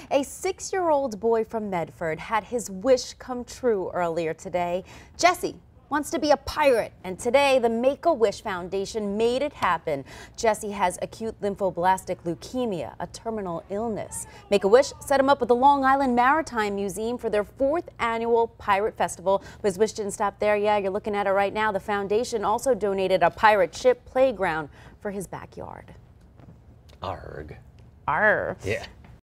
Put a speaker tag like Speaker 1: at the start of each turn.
Speaker 1: A 6-year-old boy from Medford had his wish come true earlier today. Jessie wants to be a pirate, and today the Make-A-Wish Foundation made it happen. Jessie has acute lymphoblastic leukemia, a terminal illness. Make-A-Wish set him up with the Long Island Maritime Museum for their 4th annual Pirate Festival. But his wish didn't stop there. Yeah, you're looking at it right now. The foundation also donated a pirate ship playground for his backyard.
Speaker 2: Arg.
Speaker 1: Arr.
Speaker 2: Yeah.